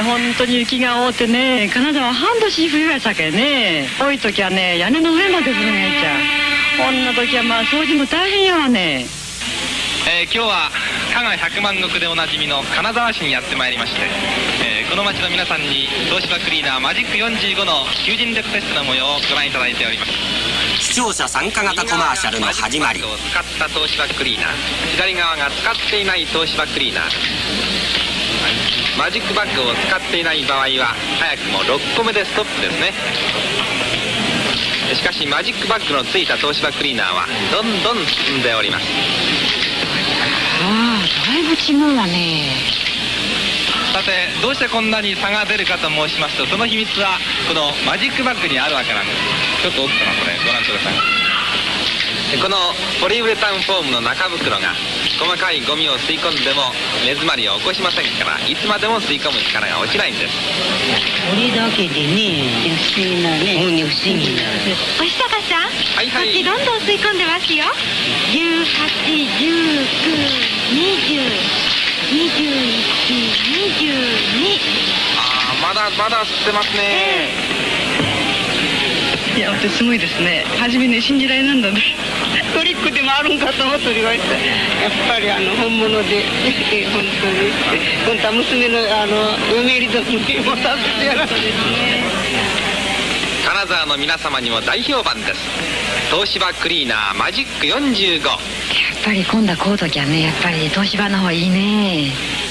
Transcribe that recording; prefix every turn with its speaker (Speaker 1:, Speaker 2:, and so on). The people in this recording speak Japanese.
Speaker 1: 本当に雪が多ってね、金沢半年冬やさけね、多い時はね屋根の上まで降るんやいちゃ。こんな時はまあ掃除も大変やわね。
Speaker 2: 今日は加賀百万石でおなじみの金沢市にやってまいりまして、この町の皆さんに東芝クリーナーマジック45の求人力テストの模様をご覧いただいております。
Speaker 3: 視聴者参加型コマーシャルの始まり。
Speaker 2: 右側がマジックバッグを使った東芝クリーナー、左側が使っていない東芝クリーナー。マジックバッグを使っていない場合は早くも6個目でストップですね。しかしマジックバッグのついた東芝クリーナーはどんどん進んでおります。
Speaker 1: ああ、だいぶ違うわね。
Speaker 2: さて、どうしてこんなに差が出るかと申しますと、その秘密はこのマジックバッグにあるわけなんです。ちょっと奥からこれご覧ください。このポリウレタンフォームの中袋が細かいゴミを吸い込んでも目詰まりを起こしませんから、いつまでも吸い込む力が落ちないんです。
Speaker 4: これだけでね、不思議なね。不思議な。
Speaker 5: お久坂さん、
Speaker 2: はいはい、
Speaker 5: こっちどんどん吸い込んでますよ。18、19、20、21、22。
Speaker 2: ああ、まだ吸ってますね。
Speaker 1: いや、すごいですね。初めね、信じられなんだね。
Speaker 4: トリックでもあるんかと思って言われて、やっぱり本物で本当は娘の嫁入り時にもさせてやらせて
Speaker 2: 金沢の皆様にも大評判です。東芝クリーナーマジック45。
Speaker 1: やっぱり今度はこうときはね、やっぱり東芝の方がいいね。